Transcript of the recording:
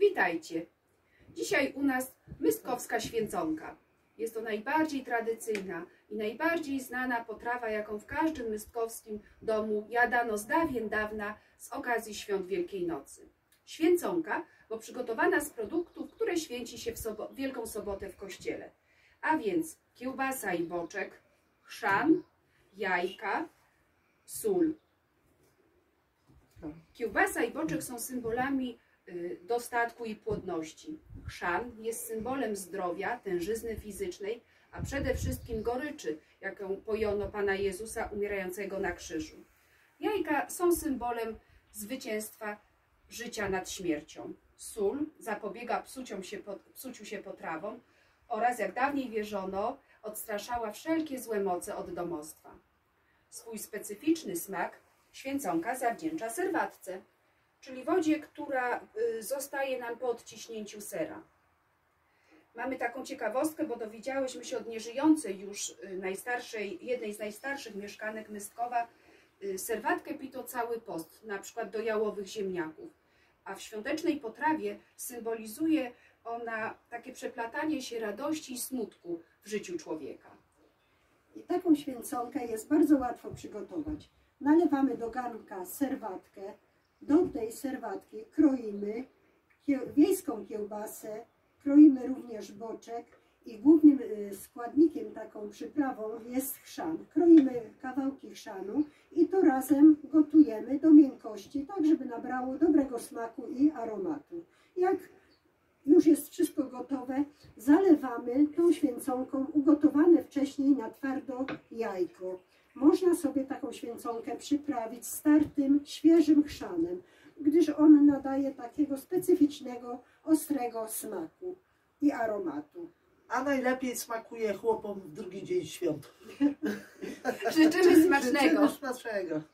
Witajcie! Dzisiaj u nas mystkowska święconka. Jest to najbardziej tradycyjna i najbardziej znana potrawa, jaką w każdym mystkowskim domu jadano z dawien dawna z okazji świąt Wielkiej Nocy. Święconka, bo przygotowana z produktów, które święci się w Wielką Sobotę w kościele. A więc kiełbasa i boczek, chrzan, jajka, sól. Kiełbasa i boczek są symbolami dostatku i płodności. Chrzan jest symbolem zdrowia, tężyzny fizycznej, a przede wszystkim goryczy, jaką pojono Pana Jezusa umierającego na krzyżu. Jajka są symbolem zwycięstwa życia nad śmiercią. Sól zapobiega psuciu się potrawom oraz, jak dawniej wierzono, odstraszała wszelkie złe moce od domostwa. Swój specyficzny smak święconka zawdzięcza serwatce, czyli wodzie, która zostaje nam po odciśnięciu sera. Mamy taką ciekawostkę, bo dowiedziałyśmy się od nieżyjącej już jednej z najstarszych mieszkanek Mystkowa, serwatkę pito cały post, na przykład do jałowych ziemniaków. A w świątecznej potrawie symbolizuje ona takie przeplatanie się radości i smutku w życiu człowieka. I taką święconkę jest bardzo łatwo przygotować. Nalewamy do garnka serwatkę, do tej serwatki kroimy wiejską kiełbasę, kroimy również boczek i głównym składnikiem, taką przyprawą jest chrzan. Kroimy kawałki chrzanu i to razem gotujemy do miękkości, tak żeby nabrało dobrego smaku i aromatu. Jak już jest wszystko gotowe, zalewamy tą święconką ugotowane wcześniej na twardo jajko. Można sobie taką święconkę przyprawić startym, świeżym chrzanem, gdyż on nadaje takiego specyficznego, ostrego smaku i aromatu. A najlepiej smakuje chłopom w drugi dzień świąt. Życzymy smacznego! Życzymy smacznego.